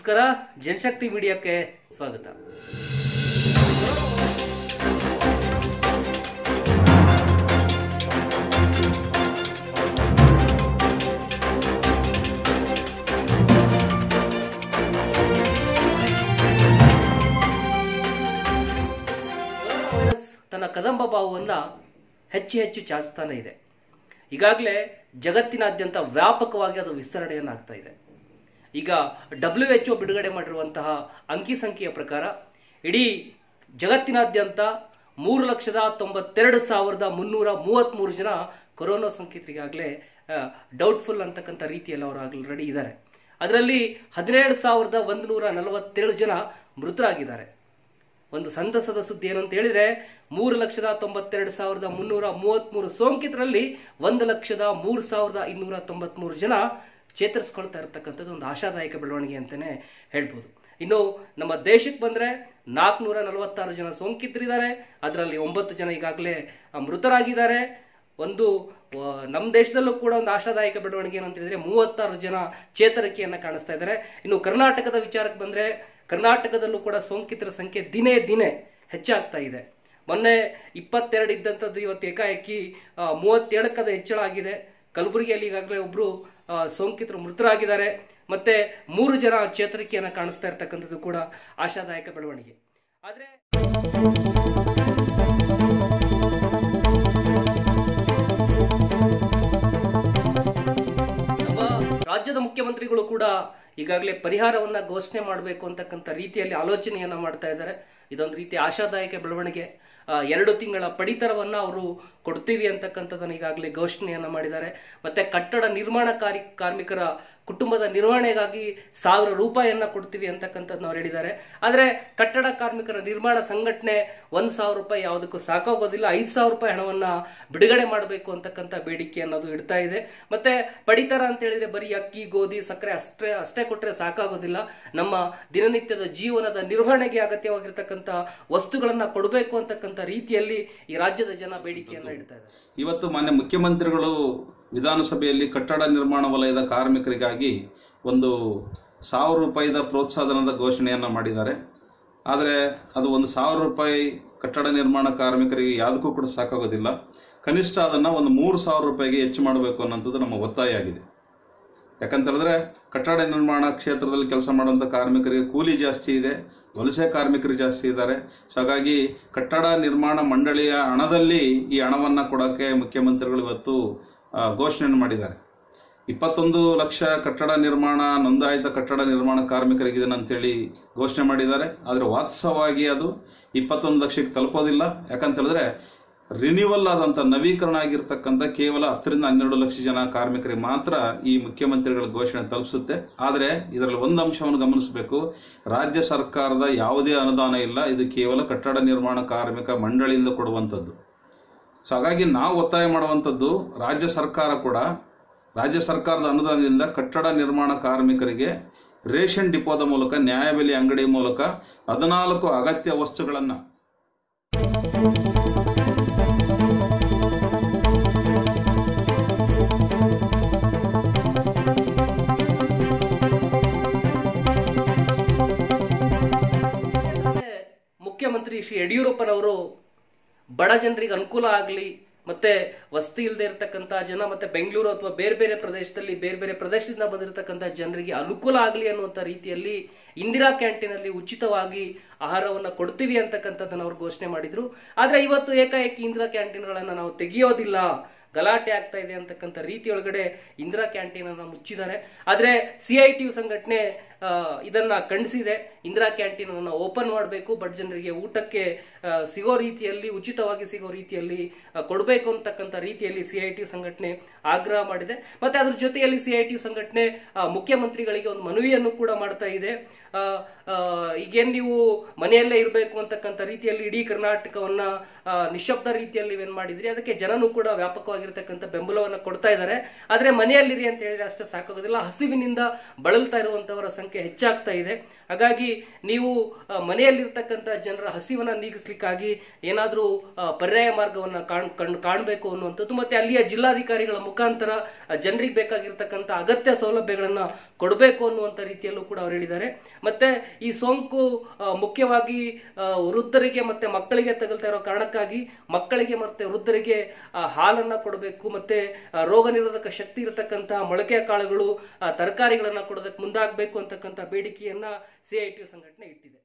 ನಮಸ್ಕಾರ, ಜನಶಕ್ತಿ ಮೀಡಿಯಾಕ್ಕೆ ಸ್ವಾಗತ. ತನ್ನ ಕದಂಬ ಬಾವುವನ್ನು ಹೆಚ್ಚು ಚಾಚ್ತಾನೆ ಇದೆ. ಈಗಾಗಲೇ ಜಗತ್ತಿನಾದ್ಯಂತ ವ್ಯಾಪಕವಾಗಿ ಅದು ವಿಸ್ತರಣೆಯನ್ನಾಗ್ತಾ ಇದೆ. ಈಗ WHO ಬಿಡುಗಡೆ ಮಾಡಿರುವಂತಹ ಅಂಕಿ ಸಂಖ್ಯೆಯ ಪ್ರಕಾರ ಇಡೀ ಜಗತ್ತಿನಾದ್ಯಂತ 3,92,333 ಜನ ಕೊರೋನಾ ಸೋಂಕಿತರಿಗಾಗಲೇ ಡೌಟ್ಫುಲ್ ಅಂತಕ್ಕಂಥ ರೀತಿಯಲ್ಲಿ ಅವರು ಆಲ್ರೆಡಿ ಇದ್ದಾರೆ. ಅದರಲ್ಲಿ 17,147 ಜನ ಮೃತರಾಗಿದ್ದಾರೆ. ಒಂದು ಸಂತಸದ ಸುದ್ದಿ ಏನು ಅಂತ ಹೇಳಿದ್ರೆ 3,92,333 ಸೋಂಕಿತರಲ್ಲಿ 1,03,293 ಜನ ಚೇತರಿಸ್ಕೊಳ್ತಾ ಇರತಕ್ಕಂಥದ್ದು ಒಂದು ಆಶಾದಾಯಕ ಬೆಳವಣಿಗೆ ಅಂತಲೇ ಹೇಳ್ಬೋದು. ಇನ್ನು ನಮ್ಮ ದೇಶಕ್ಕೆ ಬಂದರೆ 446 ಜನ ಸೋಂಕಿತರಿದ್ದಾರೆ. ಅದರಲ್ಲಿ 9 ಜನ ಈಗಾಗಲೇ ಮೃತರಾಗಿದ್ದಾರೆ. ನಮ್ಮ ದೇಶದಲ್ಲೂ ಕೂಡ ಒಂದು ಆಶಾದಾಯಕ ಬೆಳವಣಿಗೆ ಏನು ಅಂತ ಹೇಳಿದ್ರೆ 36 ಜನ ಚೇತರಿಕೆಯನ್ನು ಕಾಣಿಸ್ತಾ ಇದ್ದಾರೆ. ಇನ್ನು ಕರ್ನಾಟಕದ ವಿಚಾರಕ್ಕೆ ಬಂದರೆ ಕರ್ನಾಟಕದಲ್ಲೂ ಕೂಡ ಸೋಂಕಿತರ ಸಂಖ್ಯೆ ದಿನೇ ಹೆಚ್ಚಾಗ್ತಾ ಇದೆ. ಮೊನ್ನೆ 22 ಇದ್ದಂಥದ್ದು ಇವತ್ತು ಏಕಾಏಕಿ 37ಕ್ಕದ ಹೆಚ್ಚಳ ಆಗಿದೆ. ಕಲಬುರಗಿಯಲ್ಲಿ ಈಗಾಗಲೇ ಒಬ್ಬರು ಸೋಂಕಿತರು ಮೃತರಾಗಿದ್ದಾರೆ. ಮತ್ತೆ 3 ಜನ ಚೇತರಿಕೆಯನ್ನು ಕಾಣಿಸ್ತಾ ಇರ್ತಕ್ಕಂಥದ್ದು ಕೂಡ ಆಶಾದಾಯಕ ಬೆಳವಣಿಗೆ. ಆದರೆ ನಮ್ಮ ರಾಜ್ಯದ ಮುಖ್ಯಮಂತ್ರಿಗಳು ಕೂಡ ಈಗಾಗಲೇ ಪರಿಹಾರವನ್ನು ಘೋಷಣೆ ಮಾಡಬೇಕು ಅಂತಕ್ಕಂಥ ರೀತಿಯಲ್ಲಿ ಆಲೋಚನೆಯನ್ನು ಮಾಡ್ತಾ ಇದ್ದಾರೆ. ಇದೊಂದು ರೀತಿ ಆಶಾದಾಯಕ ಬೆಳವಣಿಗೆ. 2 ತಿಂಗಳ ಪಡಿತರವನ್ನು ಅವರು ಕೊಡ್ತೀವಿ ಅಂತಕ್ಕಂಥದ್ದನ್ನು ಈಗಾಗಲೇ ಘೋಷಣೆಯನ್ನು ಮಾಡಿದ್ದಾರೆ. ಮತ್ತು ಕಟ್ಟಡ ನಿರ್ಮಾಣ ಕಾರ್ಮಿಕರ ಕುಟುಂಬದ ನಿರ್ವಹಣೆಗಾಗಿ 1,000 ರೂಪಾಯಿಯನ್ನು ಕೊಡ್ತೀವಿ ಅಂತಕ್ಕಂಥದ್ದನ್ನು ಅವ್ರು ಹೇಳಿದ್ದಾರೆ. ಆದರೆ ಕಟ್ಟಡ ಕಾರ್ಮಿಕರ ನಿರ್ಮಾಣ ಸಂಘಟನೆ 1,000 ರೂಪಾಯಿ ಯಾವುದಕ್ಕೂ ಸಾಕಾಗೋದಿಲ್ಲ, 5,000 ರೂಪಾಯಿ ಹಣವನ್ನು ಬಿಡುಗಡೆ ಮಾಡಬೇಕು ಅಂತಕ್ಕಂಥ ಬೇಡಿಕೆ ಅನ್ನೋದು ಇಡ್ತಾ ಇದೆ. ಮತ್ತು ಪಡಿತರ ಅಂತ ಹೇಳಿದ್ರೆ ಬರೀ ಅಕ್ಕಿ, ಗೋಧಿ, ಸಕ್ಕರೆ ಅಷ್ಟೇ ಕೊಟ್ಟರೆ ಸಾಕಾಗೋದಿಲ್ಲ. ನಮ್ಮ ದಿನನಿತ್ಯದ ಜೀವನದ ನಿರ್ವಹಣೆಗೆ ಅಗತ್ಯವಾಗಿರ್ತಕ್ಕಂಥ ವಸ್ತುಗಳನ್ನು ಕೊಡಬೇಕು ಅಂತಕ್ಕಂಥ ರೀತಿಯಲ್ಲಿ ಈ ರಾಜ್ಯದ ಜನ ಬೇಡಿಕೆಯನ್ನು ಇಡ್ತಾ ಇದ್ದಾರೆ. ಇವತ್ತು ಮಾನ್ಯ ಮುಖ್ಯಮಂತ್ರಿಗಳು ವಿಧಾನಸಭೆಯಲ್ಲಿ ಕಟ್ಟಡ ನಿರ್ಮಾಣ ವಲಯದ ಕಾರ್ಮಿಕರಿಗಾಗಿ 1,000 ರೂಪಾಯಿದ ಪ್ರೋತ್ಸಾಹಧನದ ಘೋಷಣೆಯನ್ನು ಮಾಡಿದ್ದಾರೆ. ಆದರೆ ಅದು 1,000 ರೂಪಾಯಿ ಕಟ್ಟಡ ನಿರ್ಮಾಣ ಕಾರ್ಮಿಕರಿಗೆ ಯಾವುದಕ್ಕೂ ಕೂಡ ಸಾಕಾಗೋದಿಲ್ಲ. ಕನಿಷ್ಠ ಅದನ್ನು 3,000 ರೂಪಾಯಿಗೆ ಹೆಚ್ಚು ಮಾಡಬೇಕು ಅನ್ನೋಂಥದ್ದು ನಮ್ಮ ಒತ್ತಾಯ ಆಗಿದೆ. ಯಾಕಂತೇಳಿದ್ರೆ ಕಟ್ಟಡ ನಿರ್ಮಾಣ ಕ್ಷೇತ್ರದಲ್ಲಿ ಕೆಲಸ ಮಾಡುವಂಥ ಕಾರ್ಮಿಕರಿಗೆ ಕೂಲಿ ಜಾಸ್ತಿ ಇದೆ, ವಲಸೆ ಕಾರ್ಮಿಕರು ಜಾಸ್ತಿ ಇದ್ದಾರೆ. ಸೊ ಹಾಗಾಗಿ ಕಟ್ಟಡ ನಿರ್ಮಾಣ ಮಂಡಳಿಯ ಹಣದಲ್ಲಿ ಈ ಹಣವನ್ನು ಕೊಡೋಕ್ಕೆ ಮುಖ್ಯಮಂತ್ರಿಗಳು ಇವತ್ತು ಘೋಷಣೆಯನ್ನು ಮಾಡಿದ್ದಾರೆ. 21 ಲಕ್ಷ ಕಟ್ಟಡ ನಿರ್ಮಾಣ ನೋಂದಾಯಿತ ಕಟ್ಟಡ ನಿರ್ಮಾಣ ಕಾರ್ಮಿಕರಿಗಿದೆ ಅಂತೇಳಿ ಘೋಷಣೆ ಮಾಡಿದ್ದಾರೆ. ಆದರೆ ವಾಸ್ತವವಾಗಿ ಅದು 21 ಲಕ್ಷಕ್ಕೆ ತಲುಪೋದಿಲ್ಲ. ಯಾಕಂತೇಳಿದ್ರೆ ರಿನ್ಯೂವಲ್ ಆದಂಥ ನವೀಕರಣ ಆಗಿರ್ತಕ್ಕಂಥ ಕೇವಲ 10-12 ಲಕ್ಷ ಜನ ಕಾರ್ಮಿಕರಿಗೆ ಮಾತ್ರ ಈ ಮುಖ್ಯಮಂತ್ರಿಗಳ ಘೋಷಣೆ ತಲುಪಿಸುತ್ತೆ. ಆದರೆ ಇದರಲ್ಲಿ ಒಂದು ಅಂಶವನ್ನು ಗಮನಿಸಬೇಕು, ರಾಜ್ಯ ಸರ್ಕಾರದ ಯಾವುದೇ ಅನುದಾನ ಇಲ್ಲ. ಇದು ಕೇವಲ ಕಟ್ಟಡ ನಿರ್ಮಾಣ ಕಾರ್ಮಿಕ ಮಂಡಳಿಯಿಂದ ಕೊಡುವಂಥದ್ದು. ಸೊ ಹಾಗಾಗಿ ನಾವು ಒತ್ತಾಯ ಮಾಡುವಂಥದ್ದು ರಾಜ್ಯ ಸರ್ಕಾರದ ಅನುದಾನದಿಂದ ಕಟ್ಟಡ ನಿರ್ಮಾಣ ಕಾರ್ಮಿಕರಿಗೆ ರೇಷನ್ ಡಿಪೋದ ಮೂಲಕ, ನ್ಯಾಯಬೆಲೆ ಅಂಗಡಿ ಮೂಲಕ 14 ಅಗತ್ಯ ವಸ್ತುಗಳನ್ನು ಮುಖ್ಯಮಂತ್ರಿ ಶ್ರೀ ಯಡಿಯೂರಪ್ಪನವರು ಬಡ ಜನರಿಗೆ ಅನುಕೂಲ ಆಗಲಿ, ಮತ್ತೆ ವಸತಿ ಇಲ್ಲದೆ ಇರತಕ್ಕಂಥ ಜನ, ಮತ್ತೆ ಬೆಂಗಳೂರು ಅಥವಾ ಬೇರೆ ಬೇರೆ ಪ್ರದೇಶದಿಂದ ಬಂದಿರತಕ್ಕಂಥ ಜನರಿಗೆ ಅನುಕೂಲ ಆಗಲಿ ಅನ್ನುವಂಥ ರೀತಿಯಲ್ಲಿ ಇಂದಿರಾ ಕ್ಯಾಂಟೀನಲ್ಲಿ ಉಚಿತವಾಗಿ ಆಹಾರವನ್ನು ಕೊಡ್ತೀವಿ ಅಂತಕ್ಕಂಥದ್ದನ್ನು ಅವರು ಘೋಷಣೆ ಮಾಡಿದ್ರು. ಆದರೆ ಇವತ್ತು ಏಕಾಏಕಿ ಇಂದಿರಾ ಕ್ಯಾಂಟೀನ್ಗಳನ್ನು ನಾವು ತೆಗೆಯೋದಿಲ್ಲ, ಗಲಾಟೆ ಆಗ್ತಾ ಇದೆ ಅಂತಕ್ಕಂಥ ರೀತಿಯೊಳಗಡೆ ಇಂದಿರಾ ಕ್ಯಾಂಟೀನ್ ಅನ್ನು ಮುಚ್ಚಿದ್ದಾರೆ. ಆದರೆ CITU ಸಂಘಟನೆ ಇದನ್ನ ಖಂಡಿಸಿದೆ. ಇಂದಿರಾ ಕ್ಯಾಂಟೀನ್ ಅನ್ನು ಓಪನ್ ಮಾಡಬೇಕು, ಬಡ ಜನರಿಗೆ ಊಟಕ್ಕೆ ಸಿಗೋ ರೀತಿಯಲ್ಲಿ, ಉಚಿತವಾಗಿ ಸಿಗೋ ರೀತಿಯಲ್ಲಿ ಕೊಡಬೇಕು ಅಂತಕ್ಕಂಥ ರೀತಿಯಲ್ಲಿ CITU ಸಂಘಟನೆ ಆಗ್ರಹ ಮಾಡಿದೆ. ಮತ್ತೆ ಅದ್ರ ಜೊತೆಯಲ್ಲಿ CITU ಸಂಘಟನೆ ಮುಖ್ಯಮಂತ್ರಿಗಳಿಗೆ ಒಂದು ಮನವಿಯನ್ನು ಕೂಡ ಮಾಡ್ತಾ ಇದೆ. ಈಗೇನು ನೀವು ಮನೆಯಲ್ಲೇ ಇರಬೇಕು ಅಂತಕ್ಕಂಥ ರೀತಿಯಲ್ಲಿ ಇಡೀ ಕರ್ನಾಟಕವನ್ನ ನಿಶಬ್ದ ರೀತಿಯಲ್ಲಿ ನೀವೇನ್ ಮಾಡಿದ್ರಿ ಅದಕ್ಕೆ ಜನನೂ ಕೂಡ ವ್ಯಾಪಕವಾಗಿರ್ತಕ್ಕಂಥ ಬೆಂಬಲವನ್ನು ಕೊಡ್ತಾ ಇದ್ದಾರೆ. ಆದ್ರೆ ಮನೆಯಲ್ಲಿರಿ ಅಂತ ಹೇಳಿದ್ರೆ ಅಷ್ಟೇ ಸಾಕಾಗೋದಿಲ್ಲ, ಹಸಿವಿನಿಂದ ಬಳಲ್ತಾ ಇರುವಂತವರ ಸಂಖ್ಯೆ ಹೆಚ್ಚಾಗ್ತಾ ಇದೆ. ಹಾಗಾಗಿ ನೀವು ಮನೆಯಲ್ಲಿರ್ತಕ್ಕಂಥ ಜನರ ಹಸಿವನ್ನ ನೀಗಿಸ್ಲಿಕ್ಕಾಗಿ ಏನಾದ್ರೂ ಪರ್ಯಾಯ ಮಾರ್ಗವನ್ನ ಕಾಣಬೇಕು ಅನ್ನುವಂಥದ್ದು, ಮತ್ತೆ ಅಲ್ಲಿಯ ಜಿಲ್ಲಾಧಿಕಾರಿಗಳ ಮುಖಾಂತರ ಜನರಿಗೆ ಬೇಕಾಗಿರ್ತಕ್ಕಂಥ ಅಗತ್ಯ ಸೌಲಭ್ಯಗಳನ್ನ ಕೊಡಬೇಕು ಅನ್ನುವಂಥ ರೀತಿಯಲ್ಲೂ ಕೂಡ ಅವರು ಹೇಳಿದ್ದಾರೆ. ಮತ್ತೆ ಈ ಸೋಂಕು ಮುಖ್ಯವಾಗಿ ವೃದ್ಧರಿಗೆ ಮತ್ತೆ ಮಕ್ಕಳಿಗೆ ತಗುಲ್ತಾ ಇರೋ ಕಾರಣಕ್ಕಾಗಿ ಮಕ್ಕಳಿಗೆ ಮತ್ತೆ ವೃದ್ಧರಿಗೆ ಹಾಲನ್ನ ಕೊಡಬೇಕು, ಮತ್ತೆ ರೋಗ ನಿರೋಧಕ ಶಕ್ತಿ ಇರತಕ್ಕಂತಹ ಮೊಳಕೆ ಕಾಳುಗಳು, ತರಕಾರಿಗಳನ್ನ ಕೊಡೋದಕ್ಕೆ ಮುಂದಾಗಬೇಕು ಅಂತಕ್ಕಂಥ ಬೇಡಿಕೆಯನ್ನ CITU ಸಂಘಟನೆ ಇಟ್ಟಿದೆ.